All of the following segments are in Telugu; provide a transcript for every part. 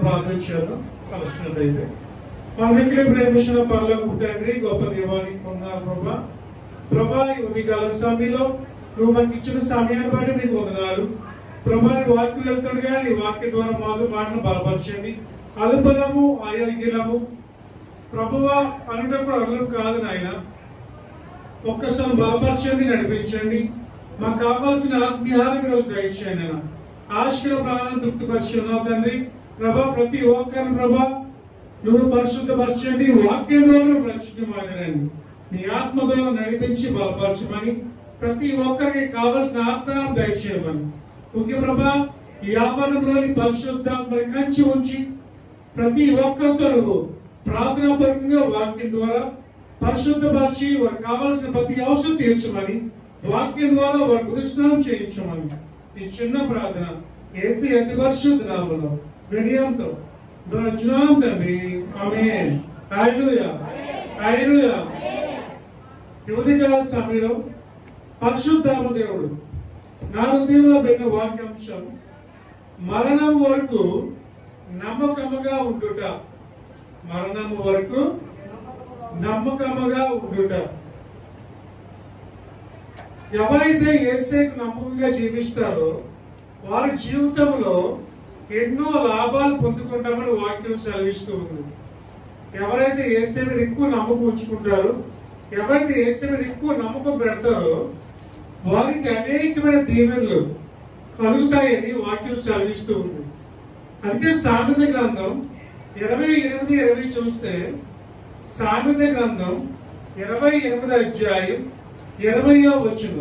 ప్రార్థన చేద్దాం. కలిసినట్టయితే మన మిగిలిన ప్రేమించిన పరలోకపు తండ్రి, గొప్ప దేవానికి వందనాలు ప్రభా. ప్రభా, ఈ ఉదయకాల సమయంలో నువ్వు మనకి ఇచ్చిన సమయాన్ని బట్టి మీకు వందనాలు ప్రభా. నీ వాక్యం వెళ్తుండగా నీ వాక్య ద్వారా మాటను బలపరచండి. అల్పులము అయోగ్యులము ప్రభువా అనడం కూడా అర్హం కాదు నాయన. ఒక్కసారి బలపరచండి, నడిపించండి. మాకు కావాల్సిన ఆత్మీయాన్ని ఈరోజు దయచేయండి. నేను ఆశల ప్రాణాన్ని తృప్తిపరిచున్నావు తండ్రి. ప్రభా, ప్రతి ఒక్కరిని ప్రభా నువ్వు పరిశుద్ధపరచండి. వాక్యం ద్వారా ప్రచురించండి. నీ ఆత్మ ద్వారా నడిపించి బలపరచమని, ప్రతి ఒక్కరికి కావలసిన ఆత్మను దయచేయమని. ముఖ్య ప్రభా, ఈ ఆవరణంలోని పరిశుద్ధాత్మని కంచి ఉంచి ప్రతి ఒక్కరితో నువ్వు ప్రార్థనాపూర్వకంగా వాక్యం ద్వారా పరిశుద్ధపరిచి వారికి కావాల్సిన ప్రతి అవసరం తీర్చమని, వాక్యం ద్వారా వారి గురుస్నానం చేయించమని ఈ చిన్న ప్రార్థన యేసు అతి పరిశుద్ధ నామములో వినయంతో దొరచున్నాం తండ్రి. ఆమేన్. హల్లెలూయా, హల్లెలూయా. ఉదయకాల సమయంలో పరిశుద్ధాత్మ దేవుడు నా హృదయంలో పెట్టిన వాక్యాంశం మరణం వరకు నమ్మకముగా ఉండుట. మరణం వరకు నమ్మకముగా ఉండుట. ఎవరైతే యేసుకు నమ్మకంగా జీవిస్తారో వారి జీవితంలో ఎన్నో లాభాలు పొందుకుంటామని వాక్యం సెలవిస్తూ ఉంది. ఎవరైతే యేసు మీద ఎక్కువ నమ్మకం ఉంచుకుంటారో, ఎవరైతే యేసు మీద ఎక్కువ నమ్మకం పెడతారో వారికి అనేకమైన దీవెనలు కలుగుతాయని వాక్యం సెలవిస్తూ ఉంది. అందుకే సామెత గ్రంథం 28:20 చూస్తే, సామెత గ్రంథం 28వ అధ్యాయం 20వ వచనం.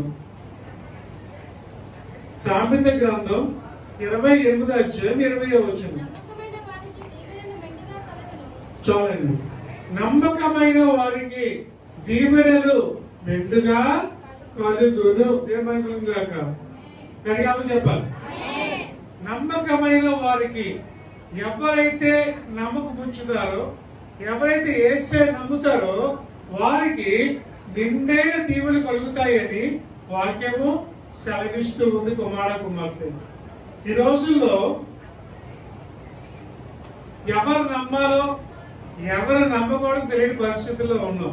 సామెత గ్రంథం 28వ అధ్యాయం 20వ వచనం. చాలండి. నమ్మకమైన వారికి దీవెనలు మెండుగా కలుగును. ఏమనుకున్నాం గాక గట్టిగా చెప్పాలి. నమ్మకమైన వారికి, ఎవరైతే నమ్మకం ఉంచుతారో, ఎవరైతే యేసే నమ్ముతారో వారికి నిండైన దీవెనలు కలుగుతాయని వాక్యము సెలవిస్తూ ఉంది. కుమార్తె, ఈ రోజుల్లో ఎవరు నమ్మాలో ఎవరు నమ్మకూడదు తెలియని పరిస్థితుల్లో ఉన్నాం.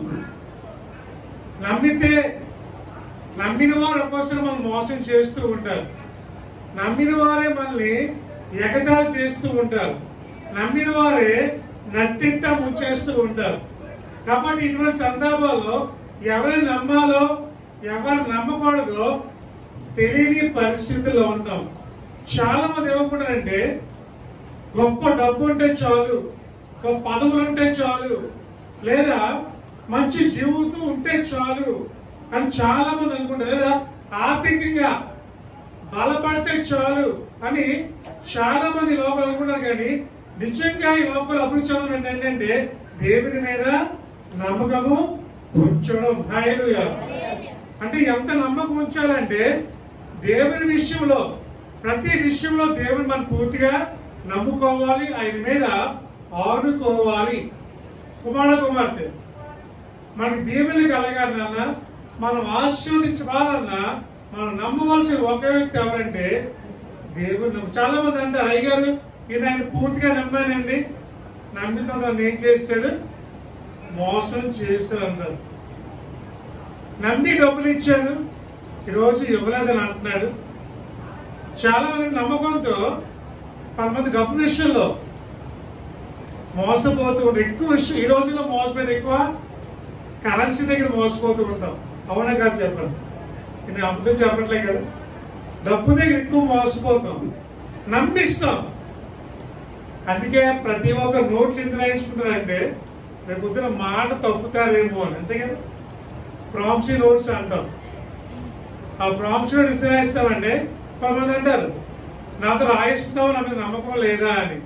నమ్మితే నమ్మిన వారు ఒక్కోసారి మనం మోసం చేస్తూ ఉంటారు. నమ్మిన వారే మనల్ని ఎగతాళి చేస్తూ ఉంటారు. నమ్మిన వారే నట్టింట ముంచేస్తూ ఉంటారు. కాబట్టి ఇటువంటి సందర్భాల్లో ఎవరిని నమ్మాలో ఎవరు నమ్మకూడదో తెలియని పరిస్థితుల్లో ఉంటాం. చాలా మంది ఏమనుకుంటారంటే గొప్ప డబ్బు ఉంటే చాలు, గొప్ప పదవులు ఉంటే చాలు, లేదా మంచి జీవితం ఉంటే చాలు అని చాలా మంది అనుకుంటారు. లేదా ఆర్థికంగా బలపడితే చాలు అని చాలా మంది లోపల అనుకుంటారు. కానీ నిజంగా ఈ లోపల అభివృద్ధి చెందడం ఏంటంటే దేవుని మీద నమ్మకము ఉంచడం. హల్లెలూయా. అంటే ఎంత నమ్మకం ఉంచాలంటే దేవుని విషయంలో, ప్రతి విషయంలో దేవుని మనం పూర్తిగా నమ్ముకోవాలి, ఆయన మీద ఆనుకోవాలి. కుమార్తె, మనకి దీవెనలు కలగాలన్నా, మనం ఆశీర్వదించాలన్నా మనం నమ్మవలసిన ఒకే వ్యక్తి ఎవరంటే దేవుని. చాలా మంది అంటారు, అయ్యగారు ఈయన ఆయన పూర్తిగా నమ్మానండి, నమ్మిన నన్ను ఏం చేస్తాడు, మోసం చేస్తాడు అంటారు. నమ్మి డబ్బులు ఇచ్చాను, ఈరోజు ఇవ్వలేదని అంటున్నాడు. చాలా మంది నమ్మకంతో కొంతమంది డబ్బు విషయంలో మోసపోతూ ఉంటారు. ఎక్కువ విషయం ఈ రోజుల్లో మోసపోయేది ఎక్కువ కరెన్సీ దగ్గర మోసపోతూ ఉంటాం. అవునా కాదు చెప్పండి, నేను అర్థం చెప్పట్లే కదా. డబ్బు దగ్గర ఎక్కువ మోసపోతాం, నమ్మిస్తాం. అందుకే ప్రతి ఒక్క నోట్లు ఎందుకు రాయించుకుంటారంటే రేపు పొద్దున మాట తప్పుతారేమో అని. అంతే కదా, ప్రామిసరీ నోట్స్ అంటాం. ఆ ప్రామిసరీ నోట్స్ ఎందుకు రాయిస్తామంటే కొంతమంది అంటారు నాతో రాయిస్తున్నావు, నా మీద నమ్మకం లేదా అని.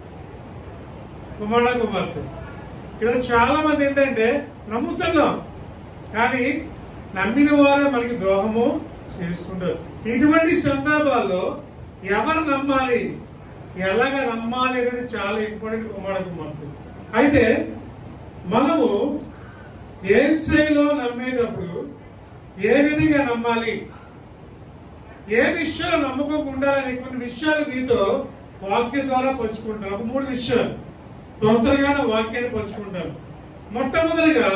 కుమార్తె, ఇక్కడ చాలా మంది ఏంటంటే నమ్ముతున్నాం కానీ నమ్మిన వారే మనకి ద్రోహము చేస్తుంటారు. ఇటువంటి సందర్భాల్లో ఎవరు నమ్మాలి, ఎలాగ నమ్మాలి అనేది చాలా ఇంపార్టెంట్. కుమార్తె, అయితే మనము యేసులో నమ్మేటప్పుడు ఏ విధంగా నమ్మాలి, ఏ విషయాలు నమ్మకం ఉండాలని కొన్ని విషయాలు మీతో వాక్యం ద్వారా పంచుకుంటారు. ఒక 3 విషయాలు తొందరగానే వాక్యాన్ని పంచుకుంటారు. మొట్టమొదటిగా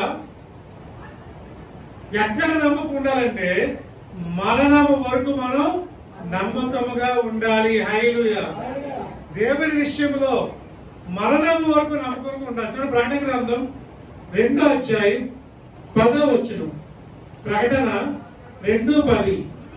ఎక్కడ నమ్మకం ఉండాలంటే మరణము వరకు మనం నమ్మకముగా ఉండాలి. హల్లెలూయా. దేవుని విషయంలో మరణము వరకు నమ్మకంగా ఉండాలి. చూడండి, ప్రకటన గ్రంథం 2వ అధ్యాయం 10వ వచనం. ప్రకటన 2:10.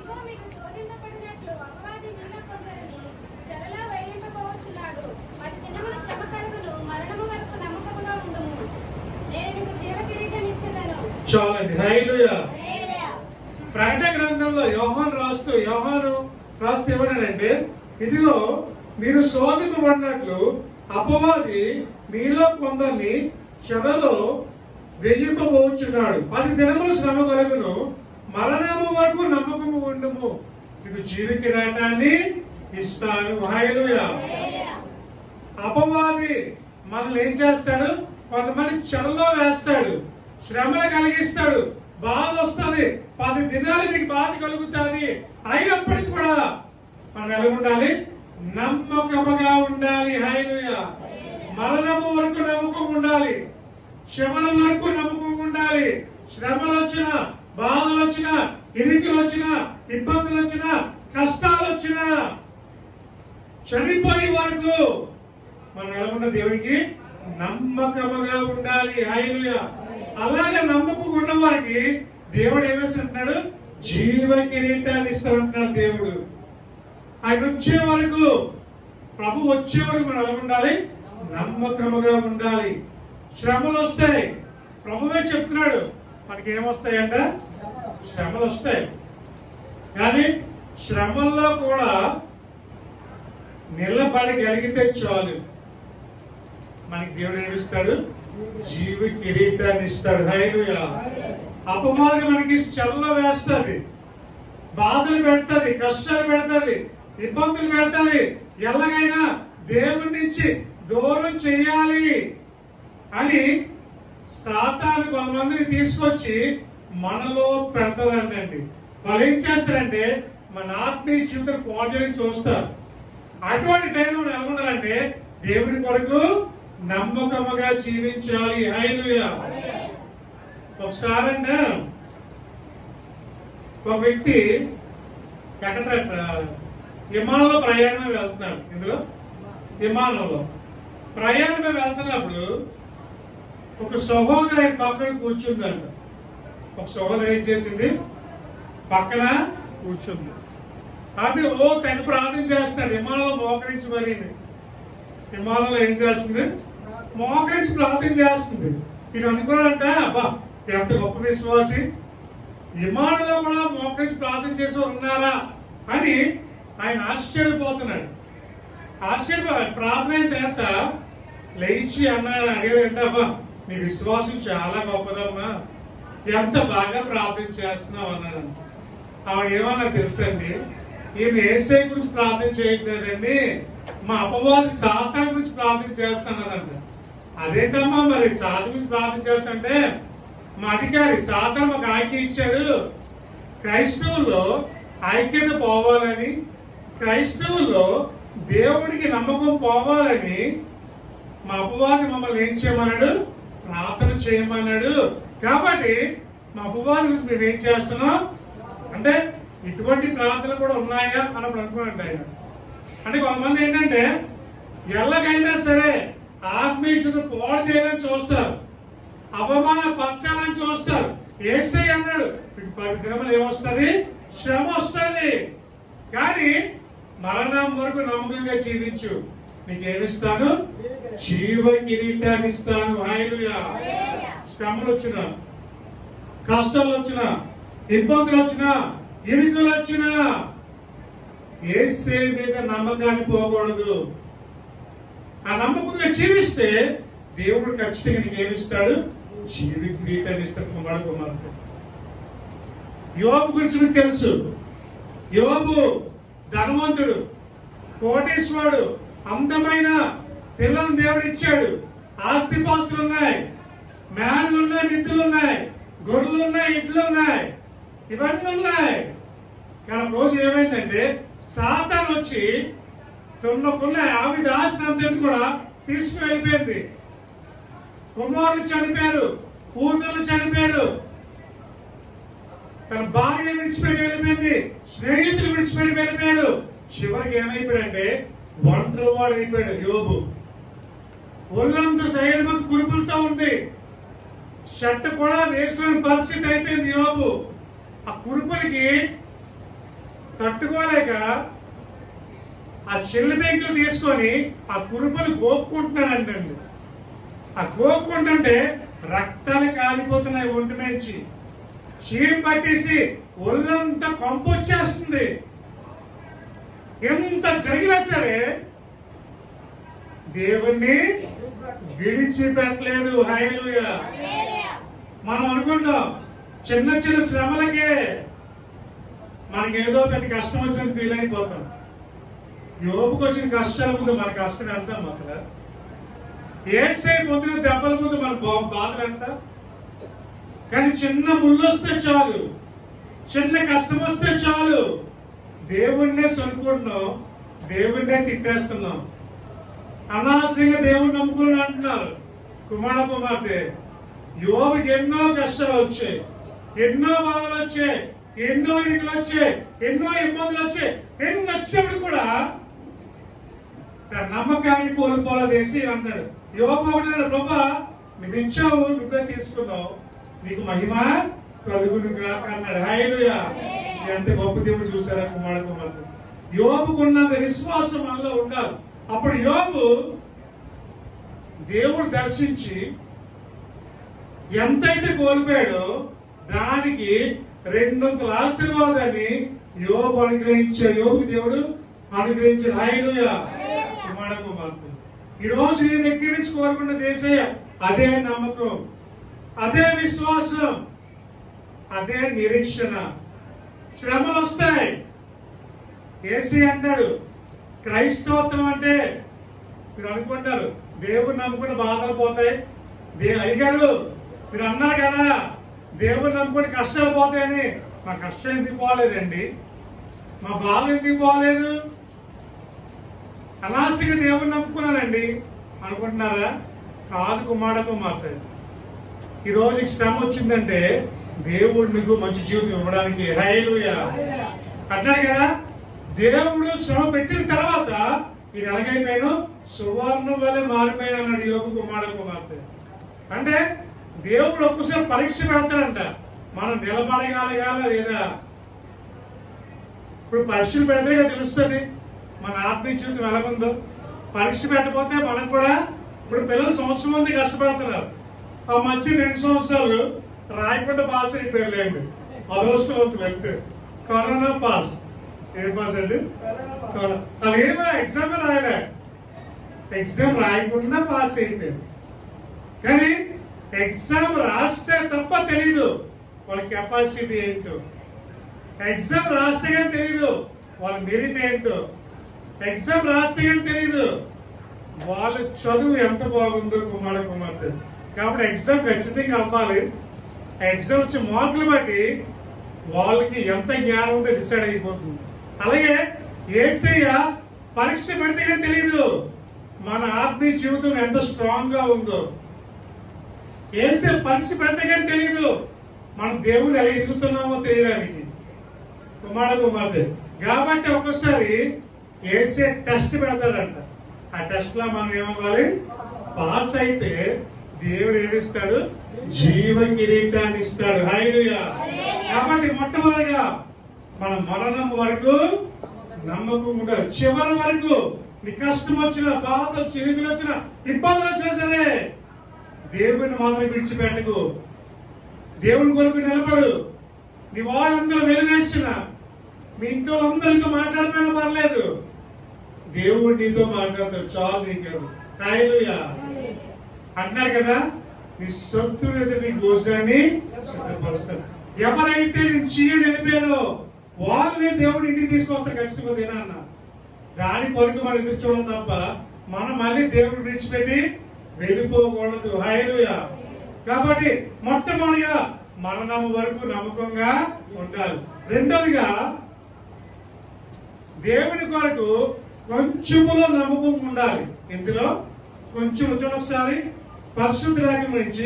చాలండి. హల్లెలూయా. ప్రకటన గ్రంథంలో యోహాను రాస్తూ ఏమన్నాడంటే, ఇదిగో మీరు శోధింపబడినట్లు అపవాది మీలో కొందరిని చెరలో వెయ్యింపబోచున్నాడు. 10 దినములు శ్రమ కలుగును, మరణము వరకు నమ్మకము ఉండుము, మీకు జీవ కిరీటాన్ని ఇస్తాను. హల్లెలూయా. అపవాది మనల్ని ఏం చేస్తాడు? కొంతమంది చెరలో వేస్తాడు, శ్రమలు కలిగిస్తాడు, బాధ వస్తుంది, 10 దినాలు మీకు బాధ కలుగుతుంది. అయినప్పటికీ కూడా మనం ఎలా ఉండాలి? నమ్మకముగా ఉండాలి. హల్లెలూయా. మరణము వరకు నమ్మకం ఉండాలి, శ్రమల వరకు నమ్మకం ఉండాలి. శ్రమలు వచ్చినా, బాధలు వచ్చినా, ఇరుకులు వచ్చినా, ఇబ్బందులు వచ్చినా, కష్టాలు వచ్చినా, చనిపోయే వరకు మనం ఎలా ఉండాలి? దేవునికి నమ్మకముగా ఉండాలి. హల్లెలూయా. అలాగే నమ్మకం ఉన్న వారికి దేవుడు ఏమేస్తున్నాడు? జీవ కిరీటాన్ని ఇస్తానంటున్నాడు దేవుడు. ఆయన వచ్చే వరకు, ప్రభు వచ్చే వరకు మనం ఎలా ఉండాలి? నమ్మకముగా ఉండాలి. శ్రమలు వస్తాయి, ప్రభువే చెప్తున్నాడు మనకి ఏమొస్తాయంట? శ్రమలు వస్తాయి. కానీ శ్రమల్లో కూడా నిలబడగలిగితే చాలు, మనకి దేవుడు ఏమిస్తాడు? జీవ కిరీటాన్ని ఇస్తాడు. హల్లెలూయా. అపవాది మనకి చెరలో వేస్తుంది, బాధలు పెడుతుంది, కష్టాలు పెడుతుంది, ఇబ్బందులు పెడుతుంది. ఎలాగైనా దేవుడి నుంచి దూరం చేయాలి అని సాతాను కొంతమందిని తీసుకొచ్చి మనలో పెడతారంటండి. వాళ్ళు ఏం చేస్తారంటే మన ఆత్మీయ జీవితం పాడు చేయడానికి చూస్తారు. అటువంటి టైంలో ఎలా ఉండాలంటే దేవుని కొరకు నమ్మకముగా జీవించాలి. హల్లెలూయా. ఒకసారి ఒక వ్యక్తి ఎక్కడ విమానంలో ప్రయాణం వెళ్తున్నాడు. ఇందులో విమానంలో ప్రయాణం వెళ్తున్నప్పుడు ఒక సహోదరి ఆయన పక్కన కూర్చుందంట. ఒక సహోదరి ఏం చేసింది? పక్కన కూర్చుంది. అది తెగ ప్రార్థన చేస్తున్నాడు. విమానంలో మోకరించి మరి విమానంలో ఏం చేస్తుంది? మోకరించి ప్రార్థన చేస్తుంది. ఇది అనుకున్నాడంట, అబ్బా ఎంత గొప్ప విశ్వాసి, విమానంలో కూడా మోకరించి ప్రార్థన చేసి ఉన్నారా అని ఆయన ఆశ్చర్యపోతున్నాడు. ప్రార్థన అయిన తర్వాత లేచి అన్నాడు, అడిగాడంట, అబ్బా నీ విశ్వాసం చాలా గొప్పదమ్మా, ఎంత బాగా ప్రార్థన చేస్తున్నావు అన్నాడు. ఆవిడ ఏమన్నా తెలుసండి, ఈయన యేసయ్య గురించి ప్రార్థన చేయట్లేదండి, మా అపవాది సాతాను గురించి ప్రార్థన చేస్తున్నాడంట. అదేంటమ్మా మరి సాతాను గురించి ప్రార్థన చేస్తుంటే, మా అధికారి సాతాను మాకు ఆజ్ఞ ఇచ్చాడు, క్రైస్తవుల్లో ఐక్యత పోవాలని, క్రైస్తవుల్లో దేవుడికి నమ్మకం పోవాలని మా అపవాది మమ్మల్ని ఏం చేయమన్నాడు? ప్రార్థన చేయమన్నాడు. కాబట్టి మా అపవాది గురించి మేము ఏం చేస్తున్నాం అంటే ఇటువంటి ప్రార్థనలు కూడా ఉన్నాయా అన్నప్పుడు అనుకున్నట్టు ఆయన. అంటే కొంతమంది ఏంటంటే ఎలాగైనా సరే ఆత్మీయులు పాడు చేయాలని చూస్తారు, అవమాన పరచాలని చూస్తారు. యేసయ్య అన్నాడు 10 దినములు ఏమొస్తుంది? శ్రమ వస్తుంది, కానీ మరణం వరకు నమ్మకంగా జీవించు, నీకేమిస్తాను? జీవ కిరీటాన్ని ఇస్తాను. హల్లెలూయా. శ్రమలు వచ్చినా, కష్టాలు వచ్చినా, ఇబ్బందులు వచ్చినా, ఇరుకులు వచ్చినా యేసయ్య మీద నమ్మకాన్ని పోకూడదు. ఆ నమ్మకంగా జీవిస్తే దేవుడు ఖచ్చితంగా నీకేమిస్తాడు? జీవ కిరీటాన్ని ఇస్తాడు. కుమారుడు యోబు గురించి మీకు తెలుసు. యోబు ధనవంతుడు, కోటీశ్వరుడు, అందమైన పిల్లలను దేవుడు ఇచ్చాడు, ఆస్తిపాస్తులు ఉన్నాయి, మేళ్ళు ఉన్నాయి, నిధులు ఉన్నాయి, గొర్రెలు ఉన్నాయి, ఇడ్లు ఉన్నాయి, ఇవన్నీ ఉన్నాయి. కానీ రోజు ఏమైందంటే సాతాను వచ్చి తనకున్న ఆవిడ ఆస్తి కూడా తీసుకుని వెళ్ళిపోయింది. కుమారులు చనిపోయారు, కూతుర్లు చనిపోయారు, తన భార్య విడిచిపెట్టి వెళ్ళిపోయింది, స్నేహితులు విడిచిపెట్టి వెళ్ళిపోయారు. చివరికి ఏమైపోయాడంటే ఒంటరి వాడు అయిపోయాడు యోబు. ఒళ్ళంతా శరీరం కురుపులతో ఉంది, షర్ట్ కూడా వేసుకునే పరిస్థితి అయిపోయింది యోబు. ఆ కురుపులకి తట్టుకోలేక ఆ చెల్లి బెంకులు తీసుకొని ఆ కురుపులు గోక్కుంటున్నాడంటండి. ఆ గోక్కుంటుంటే రక్తాలు కాలిపోతున్నాయి ఒంటి నుంచి, చీమ పట్టేసి ఒళ్ళంతా కంపు వచ్చేస్తుంది. ఎంత జరిగినా సరే దేవుణ్ణి విడిచిపెట్టలేదు. హల్లెలూయా. మనం అనుకుంటాం చిన్న చిన్న శ్రమలకే మనకేదో పెద్ద కష్టం వచ్చిన ఫీల్ అయిపోతాం. యోబుకు వచ్చిన కష్టాల ముందు మన కష్టం ఎంత అసలు? ఏసై పొందిన దెబ్బల ముందు మన బాధలు ఎంత? కానీ చిన్న ముళ్ళు వస్తే చాలు, చిన్న కష్టం వస్తే చాలు దేవుణ్ణే సనుకుంటున్నాం, దేవుణ్ణే తిట్టేస్తున్నాం. అనవసరంగా దేవుణ్ణి నమ్ముకుని అంటున్నారు కుమార్తె. యోబుకి ఎన్నో కష్టాలు వచ్చాయి, ఎన్నో బాధలు వచ్చాయి, ఎన్నో ఇరుకులు వచ్చాయి, ఎన్నో ఇబ్బందులు వచ్చాయి. ఎన్ని వచ్చినప్పుడు కూడా తన నమ్మకాన్ని కోల్పోలేదేసి అంటాడు. యోబు అంటున్నాడు, ప్రభా నువ్వు ఇచ్చావు, నువ్వే తీసుకున్నావు, నీకు మహిమ కలుగును గాక అన్నాడు. హల్లెలూయా. ఎంత గొప్ప దేవుడు చూసారా కుమార్తె. యోబుకున్న విశ్వాసం మనలో ఉండాలి. అప్పుడు యోబు దేవుడు దర్శించి ఎంతైతే కోల్పోయాడో దానికి 200 ఆశీర్వాదాన్ని యోబు అనుగ్రహించాడు. యోబు దేవుడు అనుగ్రహించాడు. హల్లెలూయా. కుమార్తె, ఈ రోజు నీ దగ్గర నుంచి కోరుకున్న దేశయ్య అదే నమ్మకం, అదే విశ్వాసం, అదే నిరీక్షణ. శ్రమలు వస్తాయి. ఏసీ అంటాడు క్రైస్తవత్వం అంటే మీరు అనుకుంటారు దేవుడు నమ్ముకుని బాధలు పోతాయి. అయ్యగారు మీరు అన్నారు కదా దేవుడు నమ్ముకుని కష్టాలు పోతాయని. మా కష్టం ఎందుకు పోలేదండి, మా బాధ ఎందుకు పోలేదు? అనవసరంగా దేవుడు నమ్ముకున్నానండి అనుకుంటున్నారా? కాదు కుమార్తె. ఈ రోజు శ్రమ వచ్చిందంటే దేవుడు మీకు మంచి జీవితం ఇవ్వడానికి. హల్లెలూయా. అంటాడు కదా, దేవుడు శ్రమ పెట్టిన తర్వాత ఇది ఎలాగైపోయాను సువర్ణం వల్లే మారిపోయాను అన్నాడు యోబు కుమార్తె. అంటే దేవుడు ఒక్కసారి పరీక్ష పెడతాడంట, మనం నిలబడగలగాల లేదా. ఇప్పుడు పరీక్షలు పెడితే తెలుస్తుంది మన ఆత్మీయ జీవితం ఎలాగుందో. పరీక్ష పెట్టకపోతే మనం కూడా ఇప్పుడు పిల్లలు సంవత్సరం మంది కష్టపడుతున్నారు, ఆ మధ్య 2 సంవత్సరాలు రాయకుండా పాస్ అయిపోయారులేండి. అదృష్టవంతులు వెళ్తే కరోనా పాస్. ఏ పాస్ అండి? అదేమో ఎగ్జామ్ రాయలే, ఎగ్జామ్ రాయకుండా పాస్ అయిపోయారు. కానీ ఎగ్జామ్ రాస్తే తప్ప తెలీదు వాళ్ళ కెపాసిటీ ఏంటో, ఎగ్జామ్ రాస్తే కానీ తెలీదు వాళ్ళ మెరిట్ ఏంటో, ఎగ్జామ్ రాస్తే కానీ తెలీదు వాళ్ళ చదువు ఎంత బాగుందో కుమార్తె. కాబట్టి ఎగ్జామ్ ఖచ్చితంగా అవ్వాలి. ఎగ్జామ్ వచ్చే మార్కులు బట్టి వాళ్ళకి ఎంత జ్ఞానం ఉందో డిసైడ్ అయిపోతుంది. అలాగే యేసయ్య పరీక్ష పెడితే కానీ తెలీదు మన ఆత్మీయ జీవితం ఎంత స్ట్రాంగ్ గా ఉందో. యేసయ్య పరీక్ష పెడితే కానీ తెలీదు మనం దేవుడు ఎలా ఎదుగుతున్నామో తెలియడానికి కుమార్తె. కాబట్టి ఒక్కోసారి యేసయ్య టెస్ట్ పెడతాడంట. ఆ టెస్ట్ లో మనం ఏమవ్వాలి? పాస్ అయితే దేవుడు ఏమిస్తాడు? జీవ కిరీటాన్ని ఇస్తాడు. హల్లెలూయా. కాబట్టి మొట్టమొదటిగా మన మరణం వరకు నమ్మకం ఉండాలి. చివరి వరకు నీ కష్టం వచ్చినా, బాధ వచ్చి, ఇరుకులు వచ్చినా, ఇబ్బందులు వచ్చినా సరే దేవుని మాత్రం విడిచిపెట్టకు. దేవుని కొరకు నిలబడు. నీ వాళ్ళందరూ వెలువేసిన, మీ ఇంట్లో అందరితో మాట్లాడిపోయినా పర్లేదు, దేవుడు నీతో మాట్లాడతాడు. చాలు నీకు. హల్లెలూయా. అంటారు కదా, నీ శత్రువు ఎదురు నీ భోజనాన్ని సిద్ధపరుస్తాడు. ఎవరైతే నేను చీయని వెళ్ళిపోయారో వాళ్ళని దేవుడు ఇంటికి తీసుకొస్తాడు ఖచ్చితంగా అన్న. దాని కొరకు మనం ఎదురు చూడడం తప్ప మనం మళ్ళీ దేవుడు విడిచిపెట్టి వెళ్ళిపోకూడదు. హల్లెలూయా. కాబట్టి మొట్టమొదటిగా మరణం వరకు నమ్మకంగా ఉండాలి. రెండోదిగా దేవుని కొరకు కొంచెములో నమ్మకం ఉండాలి. ఇందులో కొంచెం ఒకసారి పరిశుద్ధ లేఖనం నుంచి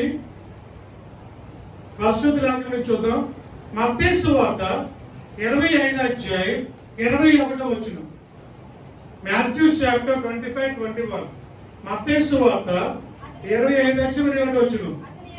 చూద్దాం. మత్తయి సువార్త 25వ అధ్యాయం 21వ వచనం. Matthew chapter 25:21. మత్తయి సువార్త 25వ అధ్యాయం 21వ వచనం.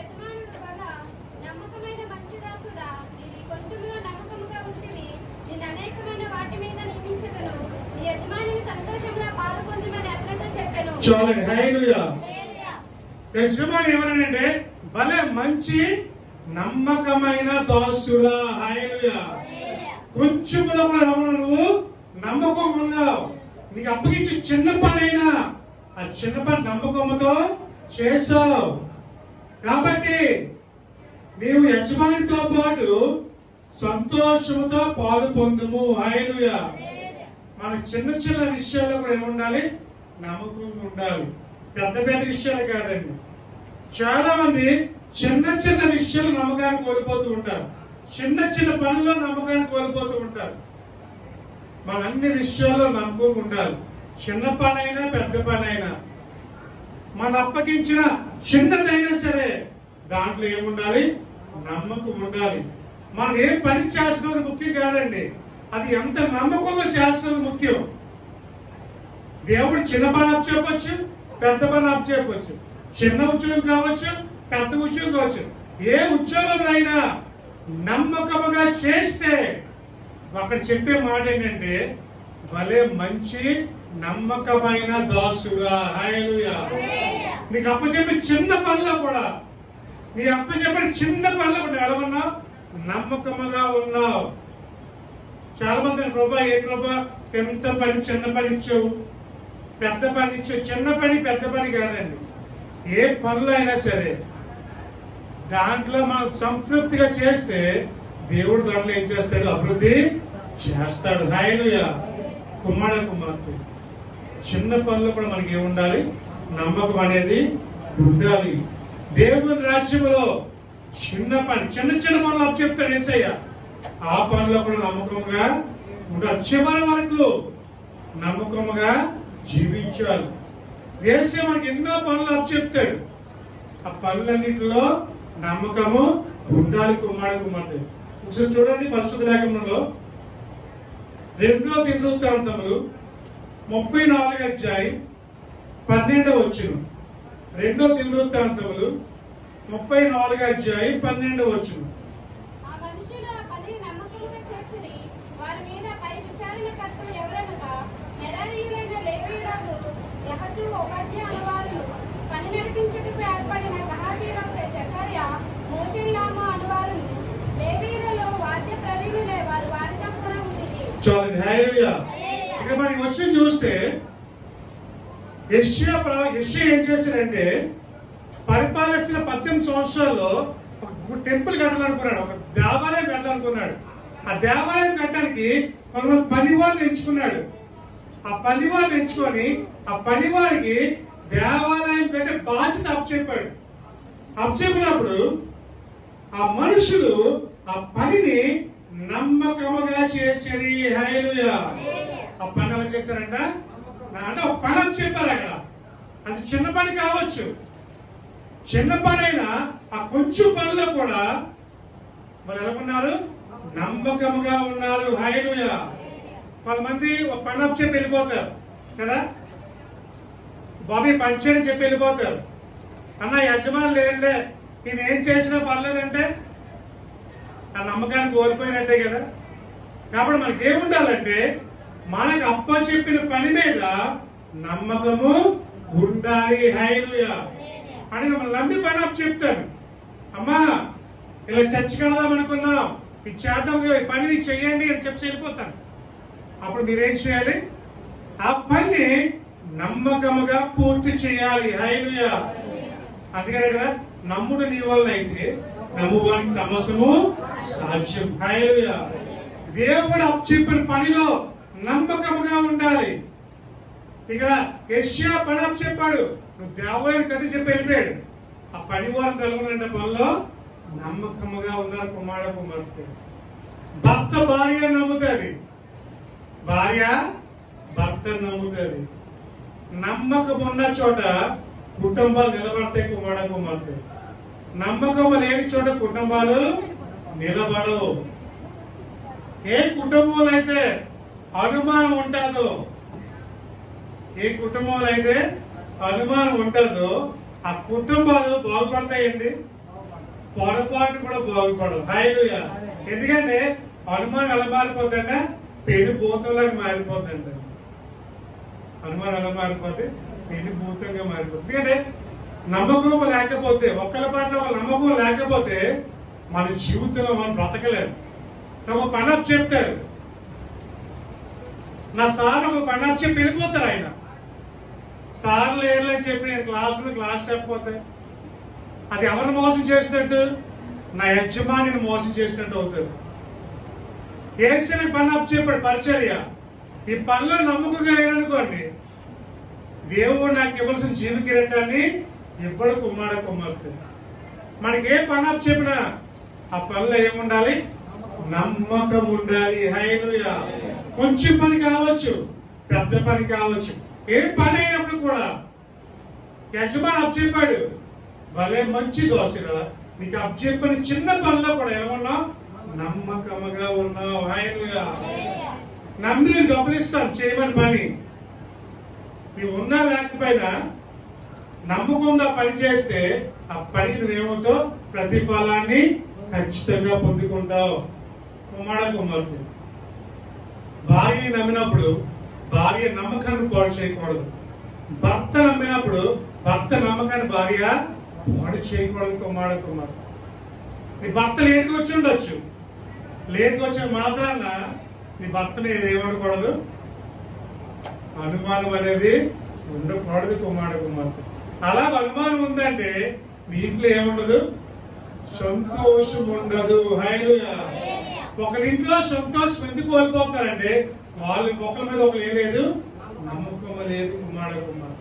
చాలండి. హల్లెలూయా. యజమాని ఎవరనంటే భలే మంచి నమ్మకమైన దాసుడా. హల్లెలూయా. కొంచెంలో కూడా నువ్వు నమ్మకం ఉన్నావు. నీకు అప్పగించి చిన్న పనైనా ఆ చిన్న పని నమ్మకంతో చేసావు కాబట్టి నీవు యజమానితో పాటు సంతోషంతో పాలు పొందుము. హల్లెలూయా. మన చిన్న చిన్న విషయాల్లో కూడా ఏముండాలి? నమ్మకం ఉండాలి. పెద్ద పెద్ద విషయాలు కాదండి. చాలా మంది చిన్న చిన్న విషయాలు నమ్మకాన్ని కోల్పోతూ ఉంటారు. చిన్న చిన్న పనుల్లో నమ్మకాన్ని కోల్పోతూ ఉంటారు. మన అన్ని విషయాల్లో నమ్మకం ఉండాలి. చిన్న పనైనా పెద్ద పనైనా మన అప్పగించిన చిన్నదైనా సరే దాంట్లో ఏముండాలి? నమ్మకం ఉండాలి. మనం ఏ పని చేస్తున్నది ముఖ్యం కాదండి, అది ఎంత నమ్మకంగా చేస్తున్నది ముఖ్యం. దేవుడు చిన్న పని అప్ చెప్పొచ్చు, పెద్ద పని అప్ చెప్పొచ్చు. చిన్న ఉద్యోగం కావచ్చు, పెద్ద ఉద్యోగం కావచ్చు. ఏ ఉద్యోగంలో నమ్మకముగా చేస్తే అక్కడ చెప్పే మాట ఏంటంటే భలే మంచి నమ్మకమైన దాసుడా. హల్లెలూయా. నీకు అప్పచెప్పే చిన్న పనిలో కూడా ఎలాగన్నావు? నమ్మకముగా ఉన్నావు. చాలా మంది ప్రభా ఏ ప్రభా ఎంత పని చిన్న పని ఇచ్చావు, పెద్ద పని ఇచ్చావు. చిన్న పని పెద్ద పని కాదండి. ఏ పనులు అయినా సరే దాంట్లో మనం సంతృప్తిగా చేస్తే దేవుడు దాంట్లో ఏం చేస్తాడు? అభివృద్ధి చేస్తాడు. హల్లెలూయా. కుమార్తె చిన్న పనులు కూడా మనకి ఏముండాలి? నమ్మకం అనేది ఉండాలి. దేవుని రాజ్యంలో చిన్న పనులు అప్పు చెప్తాడు యేసయ్య. ఆ పనిలో కూడా నమ్మకంగా ఉండాలి. చివరి వరకు నమ్మకంగా జీవించాలి. యేసయ్య మనకి ఎన్నో పనులు అప్పు చెప్తాడు. ఆ పనులన్నింటిలో నమ్మకము ఉండాలి. కుమార్తె ఒకసారి చూడండి పరిశుద్ధ లేఖనంలో 2వ దినవృత్తాంతములు 34వ అధ్యాయం 12వ వచనం. 2వ దినవృత్తాంతములు 34వ అధ్యాయం 12వ వచనం. చాలండి. హల్లెలూయా. ఇక మనకి వచ్చి చూస్తే యెషయా ఏం చేశాడంటే పరిపాలిస్తున్న 18 సంవత్సరాల్లో ఒక టెంపుల్ కట్టాలనుకున్నాడు, ఒక దేవాలయం కట్టాలనుకున్నాడు. ఆ దేవాలయం కట్టడానికి కొంతమంది పనివాళ్ళని ఎంచుకున్నాడు. ఆ పనివాళ్ళని ఎంచుకొని ఆ పనివారికి దేవాలయం కట్టే బాధ్యత అప్పచెప్పాడు. అప్పచెప్పినప్పుడు ఆ మనుషులు ఆ పనిని నమ్మకముగా చేసేది. హల్లెలూయా. ఆ పని ఎలా చేశారంట అంటే ఒక పని అని చెప్పారు. అక్కడ అది చిన్న పని కావచ్చు, చిన్న పని అయినా ఆ కొంచెం పనిలో కూడా వాళ్ళు ఎలా ఉన్నారు? నమ్మకముగా ఉన్నారు. హల్లెలూయా. కొంతమంది ఒక పని అప్పు చెప్పి వెళ్ళిపోతారు కదా, బాబీ పంచని చెప్పి వెళ్ళిపోతారు. అన్న యజమాని లేదులే, నేను ఏం చేసినా పర్లేదంటే ఆ నమ్మకాన్ని కోల్పోయినట్టే కదా. కాబట్టి మనకి ఏముండాలంటే మనకు అప్ప చెప్పిన పని మీద నమ్మకము ఉండాలి. హల్లెలూయా. అని మనం నమ్మి పని అప్పు చెప్తాను. అమ్మా ఇలా చర్చకి వెళదాం అనుకున్నాం, ఇది చేద్దాం, పని చెయ్యండి అని చెప్పి వెళ్ళిపోతాను. అప్పుడు మీరేం చేయాలి? ఆ పని నమ్మకముగా పూర్తి చేయాలి. హల్లెలూయా. అందుకనే కదా నమ్ముడు నీ వల్ల అయితే నమ్మువానికి సమస్తము సాధ్యం. హల్లెలూయా. దేవుడు అప్పచెప్పిన పనిలో నమ్మకముగా ఉండాలి. ఇక్కడ యెషయా పని అప్పచెప్పాడు, నువ్వు దేవాలయం కట్టి చెప్పి వెళ్ళిపోయాడు. ఆ పని వారు కలుగునంటే పనిలో నమ్మకముగా ఉన్నారు. కుమార్తె భర్త భార్య నమ్ముతుంది, భార్య భర్తను నమ్ముతుంది. నమ్మకం ఉన్న చోట కుటుంబాలు నిలబడతాయి కుమార కుమార్తె. నమ్మకం లేని చోట కుటుంబాలు నిలబడవు. ఏ కుటుంబంలో అయితే అనుమానం ఉంటుందో, ఏ కుటుంబంలో అయితే అనుమానం ఉంటుందో ఆ కుటుంబాలు బాగుపడతాయండి. పొరపాటు కూడా బాగుపడవు. హల్లెలూయా. ఎందుకంటే అనుమానం ఎలా మారిపోతుందంట, పెను భూతంలాగా మారిపోతుందంట. అనుమానం ఎలా మారిపోతే పెను భూతంగా మారిపోతుంది. ఎందుకంటే నమ్మకం లేకపోతే, ఒక్కరి పట్ల ఒక నమ్మకం లేకపోతే మన జీవితంలో మనం బ్రతకలేము. ఒక పని అప్పు చెప్తారు, నా సార్ ఒక పని అప్పు చెప్పి వెళ్ళిపోతారు. ఆయన సార్ లేరులని చెప్పి నేను క్లాస్ చెప్పకపోతే అది ఎవరిని మోసం చేసినట్టు? నా యజమానిని మోసం చేసినట్టు అవుతుంది. ఏసీని పని అప్పు చెప్పాడు పరిచర్య. ఈ పనిలో నమ్మకంగా లేదనుకోండి, దేవుడు నాకు ఇవ్వాల్సిన జీవి కిరీటాన్ని ఇవ్వడు కుమార కుమార్తె. మనకి ఏ పని అప్పు చెప్పినా ఆ పనిలో ఏముండాలి? నమ్మకం ఉండాలి. హల్లెలూయా. కొంచెం పని కావచ్చు, పెద్ద పని కావచ్చు, ఏ పని అయినప్పుడు కూడా యజమాని అప్పు చెప్పాడు, భలే మంచి దోశగా నీకు అప్పు చెప్పిన చిన్న పనిలో కూడా ఏమన్నావు? నమ్మకముగా ఉన్నావు. హల్లెలూయా. నమ్మి డబ్బులు ఇస్తాను చేయమని పని. నీవు ఉన్నా లేకపోయినా నమ్మకంగా పని చేస్తే ఆ పని నువ్వేమవుతావు? ప్రతిఫలాన్ని ఖచ్చితంగా పొందుకుంటావు. కుమార కుమార్తె భార్యని నమ్మినప్పుడు భార్య నమ్మకాన్ని పాడు చేయకూడదు. భర్త నమ్మినప్పుడు భర్త నమ్మకాన్ని భార్య పాడు చేయకూడదు. కుమార కుమార్తె నీ భర్త లేటుగా వచ్చి ఉండొచ్చు, లేటుగా వచ్చిన మాత్రాన నీ భర్తని ఏమనకూడదు, అనుమానం అనేది ఉండకూడదు. కుమార కుమార్తె అలా అనుమానం ఉందంటే మీ ఇంట్లో ఏముండదు? సంతోషం ఉండదు. హల్లెలూయా. ఒకరింట్లో సంతోషం ఎందుకు కోల్పోతారంటే వాళ్ళు ఒకరి మీద ఒకరు ఏం లేదు, నమ్మకం లేదు. కుమార కుమార్తె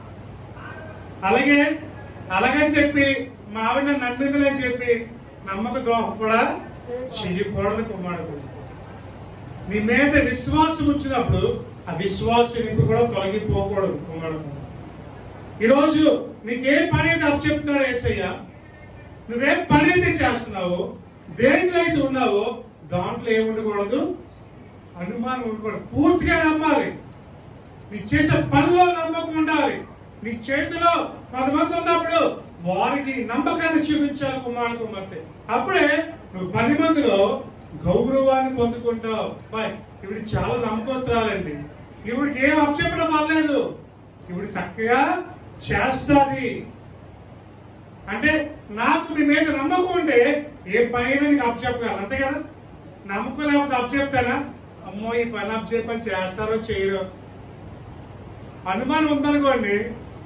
అలాగని చెప్పి మా ఆవిడ నమ్మిందని చెప్పి నమ్మక ద్రోహం కూడా చెయ్యకూడదు. కుమార కుమార్తె నీ మీద విశ్వాసం వచ్చినప్పుడు ఆ విశ్వాసం ఇంటి కూడా తొలగిపోకూడదు. కుమార కుమార్తె ఈరోజు నీకే పని అయితే అప్పు చెప్తున్నాడు యేసయ్య, నువ్వేం పని అయితే చేస్తున్నావో, దేంట్లో అయితే ఉన్నావో దాంట్లో ఏముండకూడదు? అనుమానం ఉండకూడదు. పూర్తిగా నమ్మాలి. నీ చేసే పనిలో నమ్మకం ఉండాలి. నీ చేతిలో 10 మంది ఉన్నప్పుడు వారికి నమ్మకాన్ని చూపించాలి. కుమార కుమార్తె అప్పుడే నువ్వు 10 మందిలో గౌరవాన్ని పొందుకుంటావు. బాయ్ ఇవిడి చాలా నమ్మకస్తురాలండి, ఇవిడికి ఏం అప్పచెప్పడం పర్లేదు, ఇవిడి చక్కగా చేస్తాది అంటే నాకు మీ మీద నమ్మకం ఉంటే ఏ పని నీకు అప్పచెప్పగలను. అంతే కదా. నమ్మకం లేకపోతే అప్పచెప్తానా? అమ్మో ఈ పని అప్పచెప్పని చేస్తారో చేయరో. అనుమానం ఉందనుకోండి,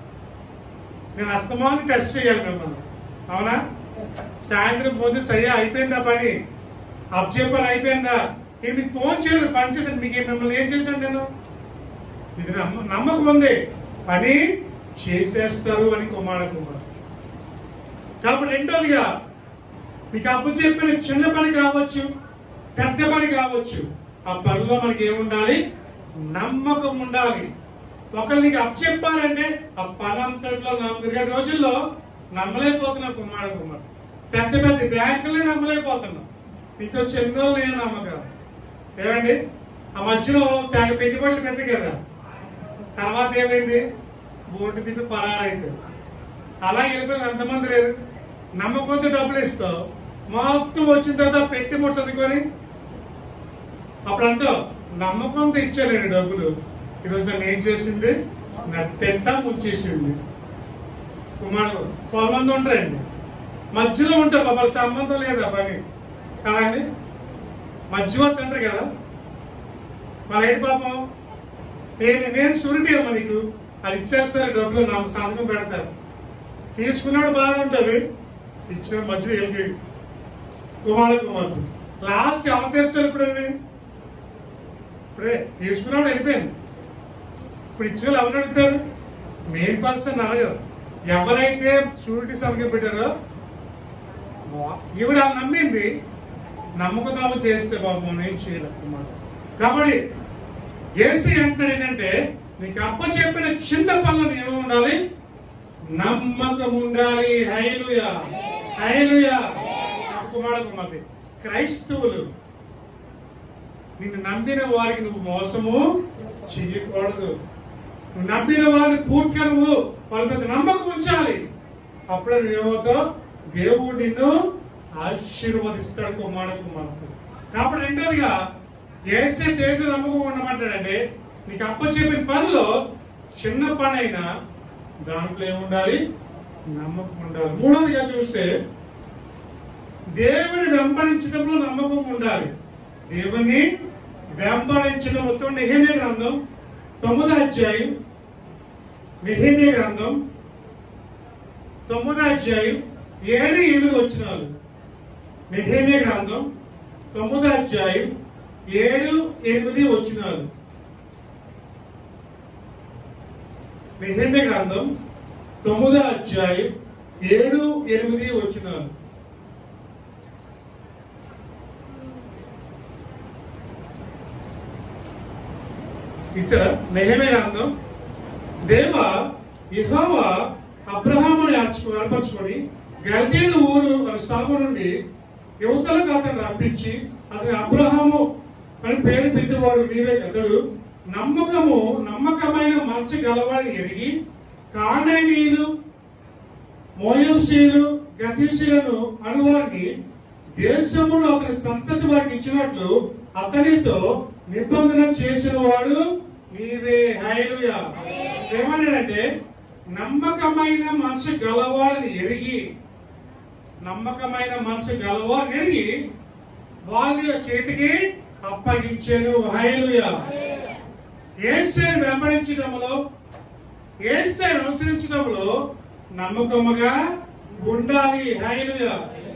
నేను అస్తమానం టెస్ట్ చేయాలి మిమ్మల్ని. అవునా? సాయంత్రం పోతే సయ్యా అయిపోయిందా పని, అప్పచెప్పని అయిపోయిందా, నేను మీకు ఫోన్ చేయలేదు, పని చేశాను, మీకు మిమ్మల్ని ఏం చేసినాను నేను? ఇది నమ్మకం ఉంది, పని చేసేస్తారు అని కుమార కుమార్. కాబట్టి రెండోదిగా మీకు అప్పు చెప్పిన చిన్న పని కావచ్చు, పెద్ద పని కావచ్చు, ఆ పనిలో మనకి ఏముండాలి? నమ్మకం ఉండాలి. ఒకరు నీకు అప్పు చెప్పాలంటే ఆ పని అంతట్లో నమ్మకం. రోజుల్లో నమ్మలేకపోతున్నాం కుమార కుమార్. పెద్ద పెద్ద బ్యాంకులే నమ్మలేకపోతున్నాం, ఇంకో చిన్నోళ్ళు నేను నమ్మకం. ఏమండి ఆ మధ్యలో తెగ పెట్టుబడులు పెట్టి కదా, తర్వాత ఏమైంది? బోర్డు తిప్పి పరారైపోయింది. అలా వెళ్ళిపోయిన ఎంతమంది లేరు? నమ్మకంతో డబ్బులు ఇస్తావు, మొత్తం వచ్చిన తర్వాత పెట్టి మూడు చదువుకొని అప్పుడు అంటావు నమ్మకంతో ఇచ్చానండి డబ్బులు, ఈరోజు నన్ను ఏం చేసింది? పెట్ట ముంచేసింది. కుమారుడు 12 మంది ఉంటారండి, మధ్యలో ఉంటారు, వాళ్ళ సంబంధం లేదా పని కదండి, మధ్యవర్తి అంటారు కదా. వాళ్ళ ఏంటి పాపం, నేను షూరిటీ అమ్మ నీకు, అది ఇచ్చేస్తారు డబ్బులు, నా సంతకం పెడతారు, తీసుకున్నాడు బాగుంటుంది, ఇచ్చిన మధ్యలో వెళ్ళి కుమారుడు లాస్ట్ ఎవరు తెచ్చారు? ఇప్పుడే తీసుకున్నాడు వెళ్ళిపోయింది. ఇప్పుడు ఇచ్చిన ఎవరు అడుగుతారు? మెయిన్ పర్సన్ అడగరు. ఎవరైతే షూరిటీ సంతకం పెట్టారో ఈవిడ నమ్మింది, నమ్మకం చేస్తే బాబు ఏం చేయలేదు కుమారుడు. కాబట్టి యేసు అంటున్నాడు ఏంటంటే, నీకు అప్పచెప్పిన చిన్న పనులు ఏమో ఉండాలి, నమ్మకం ఉండాలి. హల్లెలూయా, హల్లెలూయా. కుమారుడు క్రైస్తవులు నిన్ను నమ్మిన వారికి నువ్వు మోసము చెయ్యకూడదు. నువ్వు నమ్మిన వారిని పూర్తిగా నువ్వు వాళ్ళ మీద నమ్మకం ఉంచాలి. అప్పుడే నువ్వేమవుతావు, దేవుడు నిన్ను ఆశీర్వదిస్తాడు. కుమారుడు కాబట్టి రెండోదిగా యేసే దేవుడు నమ్మకం ఉండమంటాడంటే, నీకు అప్పచెప్పిన పనిలో చిన్న పని అయినా దాంట్లో ఏముండాలి, నమ్మకం ఉండాలి. మూడోదిగా చూస్తే దేవుని వెంబడించడంలో నమ్మకం ఉండాలి. దేవుని వెంబడించడం. నెహెమ్యా గ్రంథం 9వ అధ్యాయం, నెహెమ్యా గ్రంథం 9వ అధ్యాయం 7-8 వచనాలు. నెహెమ్యా గ్రంథం 9వ అధ్యాయం 7-8 వచనాలు. నెహెమ్యా గ్రంథం 9వ అధ్యాయం 7-8 వచనాలు. ఇస్తారా? నెహెమ్యా గ్రంథం. దేవా యెహోవా అబ్రహాముని ఏర్పరచుకొని గల్దీయుల ఊరు స్థలము నుండి యువతలకు అతను రప్పించి అతని అబ్రహాము అని పేరు పెట్టేవాడు నీవే. అతడు నమ్మకమైన మనసు గలవాడిని ఎరిగి కానానీయులు, మోయాబీయులు, గర్దీయులను అనువారిని దేశమును అతని సంతతి వారికి ఇచ్చినట్లు అతనితో నిబంధన చేసిన వాడు నీవే. హల్లెలూయా. ఏమన్నాడంటే, నమ్మకమైన మనసు గలవారిని ఎరిగి, నమ్మకమైన మనసు గలవారిని ఎరిగి వాళ్ళ చేతికి అప్పగించాను. హల్లెలూయా. యేసుని వెంబడించడంలో, యేసుని అనుసరించడంలో నమ్మకముగా ఉండాలి. హల్లెలూయా.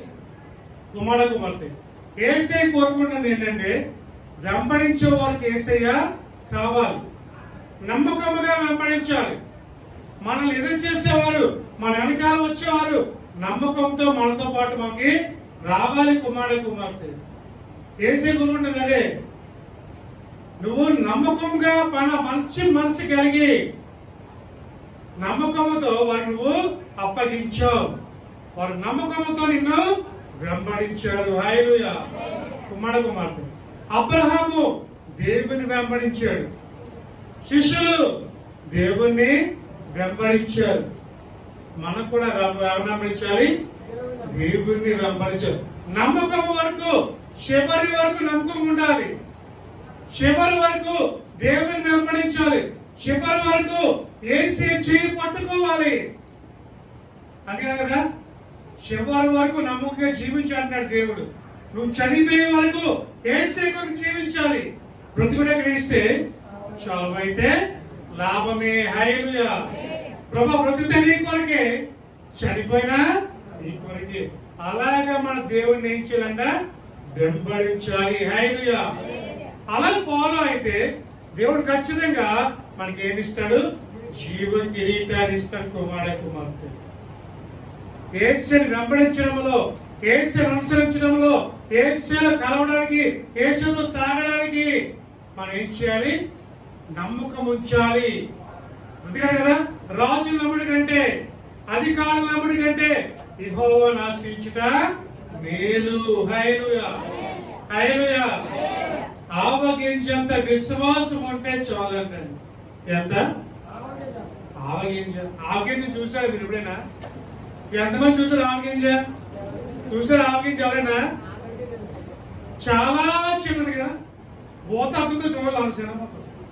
కుమారుడు యేసే కోరుకున్నది ఏంటంటే, వెంబడించే వారికి యేసయ్య కావాలి. నమ్మకముగా వెంబడించాలి. మనల్ని ఎదురు చేసేవారు, మన వెనకాల వచ్చేవారు నమ్మకంతో మనతో పాటు మనకి రావాలి. కుమార్తె యేసే కోరుకున్నది అదే. నువ్వు నమ్మకంగా మంచి మనసు కలిగి నమ్మకముతో వారు నువ్వు అప్పగించావు. వారు నమ్మకముతో నిన్ను వెంబడించారు. హల్లెలూయా. కుమార్తె అబ్రహాము దేవుని వెంబడించాడు. శిష్యులు దేవుణ్ణి వెంబడించారు. మనకు కూడా వెంబడించాలి, దేవుణ్ణి వెంబడించాలి. నమ్మకం వరకు, చివరి వరకు నమ్మకం ఉండాలి. చివరి వరకు దేవుని వెంబడించాలి. చివరి వరకు యేసే చేయి పట్టుకోవాలి. అందుకే కదా చివరి వరకు నమ్మకంగా జీవించి అంటున్నాడు దేవుడు. నువ్వు చనిపోయే వరకు యేసే కొరకు జీవించాలి. బ్రతుకుడే గ్రహిస్తే చావు అయితే లాభమే. హల్లెలూయా. ప్రభా బ్రతుకుతే నీ కొరకే, చనిపోయినా నీ కొరకే. అలాగా మన దేవుడిని ఏం చేయాలంట, వెంబడించాలి. హల్లెలూయా. అలా ఫాలో అయితే దేవుడు ఖచ్చితంగా మనకి ఏమిస్తాడు, జీవ కిరీటాన్ని ఇస్తాడు. కుమార్తె యేసుని వెంబడించడంలో, యేసుని అనుసరించడంలో, యేసులో కలవడానికి, యేసుతో సాగడానికి మనం ఏం చేయాలి, నమ్మకం ఉంచాలి. అందుకని కదా రాజుల నమ్ముడి కంటే, అధికారుల నమ్ముడి కంటే యెహోవాను ఆశ్రయించుట మేలు. హల్లెలూయా, హల్లెలూయా. ఆవగింజంత విశ్వాసం ఉంటే చాలంటండి. ఎంత ఆవగింజ? ఆవగింజ చూసారు మీరు ఎప్పుడైనా? ఎంతమంది చూసారు ఆవగింజ? చూసారు ఆవగింజ ఎవరైనా? చాలా చిన్నదిగా పోతుందో చూడాలి.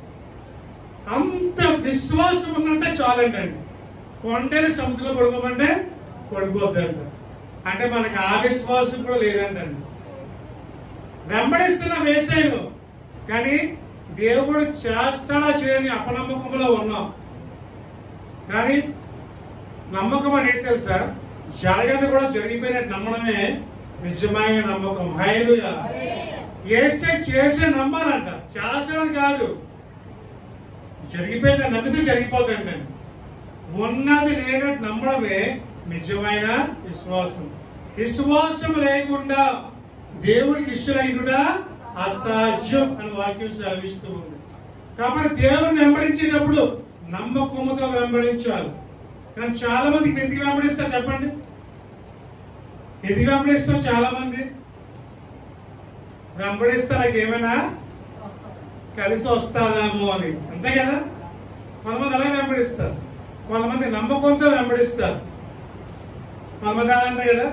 అంత విశ్వాసం ఉన్నంటే చాలంటండి. కొండని సముద్రంలో పడుకోమంటే పడిపోద్దంట. అంటే మనకి ఆ విశ్వాసం కూడా లేదంటండి. వెంబడిస్తున్న వేసాను కానీ దేవుడు చేస్తాడా చేయని అపనమ్మకంలో ఉన్నాం. కానీ నమ్మకం అనేది తెలుసా, జరగదు కూడా జరిగిపోయినట్టు నమ్మడమే నిజమైన నమ్మకం. హల్లెలూయా. యేసే చేసే నమ్మాలంట, చేస్తాడని కాదు. జరిగిపోయింది నమ్మితే జరిగిపోతుందండి. ఉన్నది లేనట్టు నమ్మడమే నిజమైన విశ్వాసం. విశ్వాసం లేకుండా దేవుడికి ఇష్టమైనట అసాధ్యం అని వాక్యం సెలవిస్తూ ఉంది. కాబట్టి దేవుని వెంబడించేటప్పుడు నమ్మకముతో వెంబడించాలి. కానీ చాలా మందికి ఎందుకు వెంబడిస్తారు చెప్పండి? ఎందుకు వెంబడిస్తాం? చాలా మంది వెంబడిస్తారు నాకు ఏమైనా కలిసి వస్తాదేమో అని, అంతే కదా. కొంతమంది అలా వెంబడిస్తారు, కొంతమంది నమ్మకంతో వెంబడిస్తారు. కొంతమంది అలా అంటారు కదా,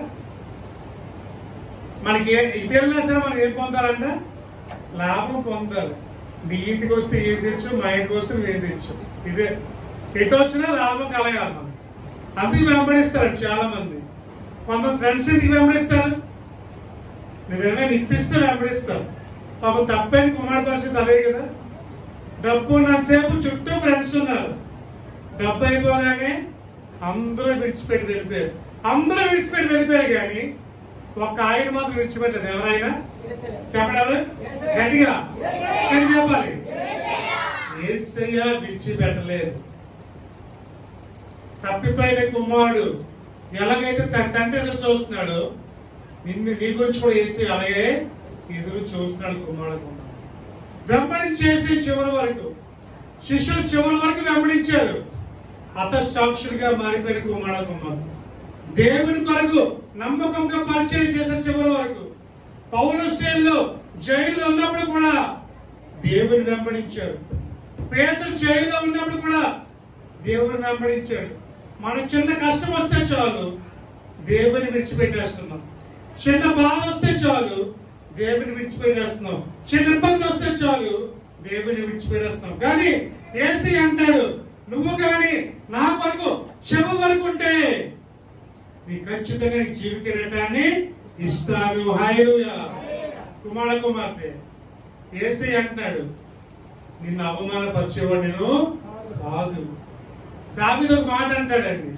మనకి ఇది వెళ్ళినా సరే మనం ఏం పొందాలంట? లాభం పొందాలి. నీ ఇంటికి వస్తే ఏం తెచ్చు, మా ఇంటికి వస్తే నువ్వేం తెచ్చు, ఇదే ఎటు వచ్చినా లాభం కలగాలి మనం. అందుకు వెంబడిస్తారు చాలా మంది. కొంతమంది ఫ్రెండ్స్ ఎందుకు వెంబడిస్తారు? నువ్వేమైనా ఇప్పిస్తే వెంబడిస్తారు. పాపం తప్పని కుమార్ పరిస్థితి అదే కదా. డబ్బు ఉన్నంతసేపు చుట్టూ ఫ్రెండ్స్ ఉన్నారు, డబ్బు అయిపోగానే అందరూ విడిచిపెట్టి వెళ్ళిపోయారు. అందరూ విడిచిపెట్టి వెళ్ళిపోయారు కానీ ఒక్క ఆయన మాత్రం విడిచిపెట్టలేదు. ఎవరైనా చెప్పడారు గట్టిగా చెప్పాలి. యేసయ్య విడిచిపెట్టలేదు. తప్పిపోయిన కుమారుడు ఎలాగైతే తన తండ్రి ఎదురు చూస్తున్నాడు, నిన్ను నీ గురించి కూడా యేసయ్య అలాగే ఎదురు చూస్తున్నాడు. కుమారుడు వెంబడించేసి చివరి వరకు, శిష్యులు చివరి వరకు వెంబడించారు. హతసాక్షుడిగా మారిపోయిన కుమారుడు దేవుని కొరకు నమ్మకంగా పరిచయం చేసిన చివరి వరకు. పౌలు శైలిలో జైల్లో ఉన్నప్పుడు కూడా దేవుని వెంబడించారు. పేతురు జైల్లో ఉన్నప్పుడు కూడా దేవుని వెంబడించాడు. మనకు చిన్న కష్టం వస్తే చాలు దేవుని విడిచిపెట్టేస్తున్నాం. చిన్న బాధ వస్తే చాలు దేవుని విడిచిపెట్టేస్తున్నాం. చిన్న ఇబ్బంది వస్తే చాలు దేవుని విడిచిపెట్టేస్తున్నాం. కానీ యేసు అంటాడు, నువ్వు కానీ నా కొరకు చివరి వరకు ఉంటే నీ ఖచ్చితంగా నీ జీవిత కిరీటాన్ని ఇస్తాను. హల్లెలూయా. కుమార్తె యేసు అంటున్నాడు, నిన్ను అవమానపరిచేవాడు నేను కాదు. దావీదు ఒక మాట అంటాడండి,